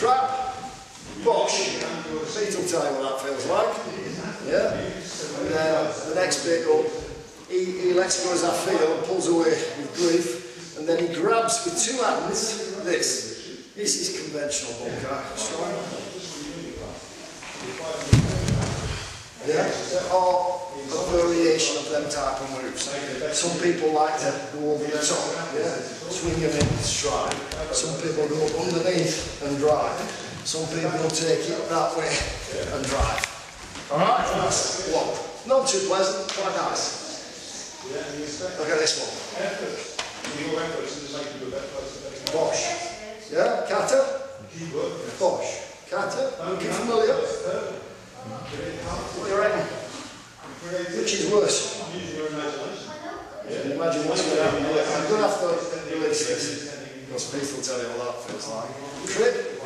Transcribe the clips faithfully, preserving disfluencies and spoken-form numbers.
grab, bosh. Pete will tell you what that feels like. Yeah? And then the next bit up, he, he lets go as I feel and pulls away with grief. And then he grabs with two hands this. This is conventional bunkai. Strong. Yeah? Or a variation of them type of moves. Some people like to go over the top, yeah? Swing them in, strike. Some people go underneath and drive. Some people take it that way and drive. Alright? That's one. Not too pleasant, quite nice. Look at this one. Bosh. Yeah? Kata? Bosh. Kata? Looking familiar? What do you reckon? Which is worse? You can imagine what's going to happen. I'm going to have to release this, because Pete will tell you what that feels like. Trip.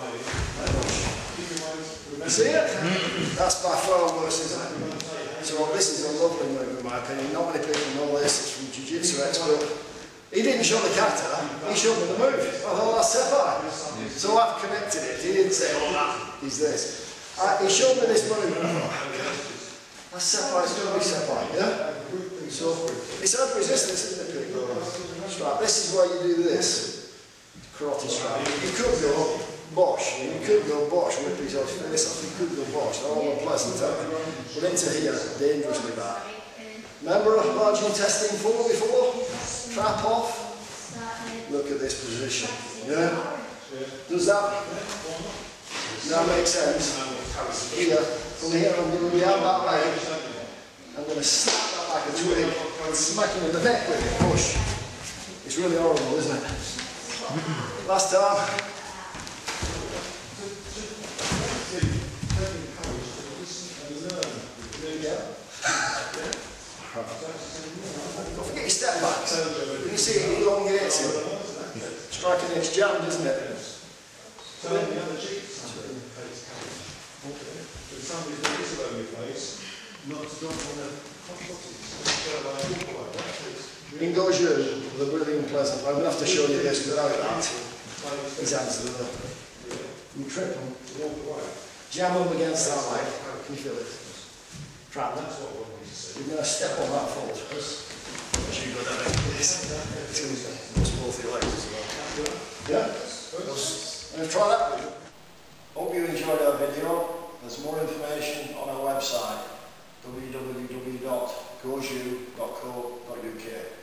You see it? That's by far worse, isn't it? So this is a lovely move in my opinion. Not many people know this, it's from Ju Jitsu expert. He didn't show the kata, he showed me the move. I thought that's Sepai. So I've connected it. He didn't say, oh that is this. I, he showed me this move and I thought, that's Sepai, it's going to be Sepai, yeah? So it's hard resistance, isn't it, people? Strike. This is where you do this. Karate strike. You could go bosh, you could go bosh, whip his face off, you could go bosh, they're all unpleasant, but into here, dangerously bad. Remember large intestine four before? Trap off. Look at this position. Yeah? Does that, that make sense? Here, from here I'm going to be out that leg. I'm going to snap that like a twig and smack him in the neck with it. Push. It's really horrible, isn't it? Last time. Don't forget your step backs. You can see it elongates it. Striking it's jammed, isn't it? In Gōjū-ryū, they're really unpleasant. I'm going to have to show you this without that. His hands are there. You trip them, jam them against that leg. Can you feel it? Trap them. You're going to step on that foot. As you go down like this. It's going to bust both your legs as well. Yeah? I'm going to try that. Hope you enjoyed our video. There's more information on our website, w w w dot gōjū dot co dot u k.